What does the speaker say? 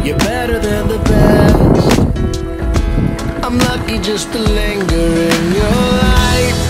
You're better than the best. I'm lucky just to linger in your light.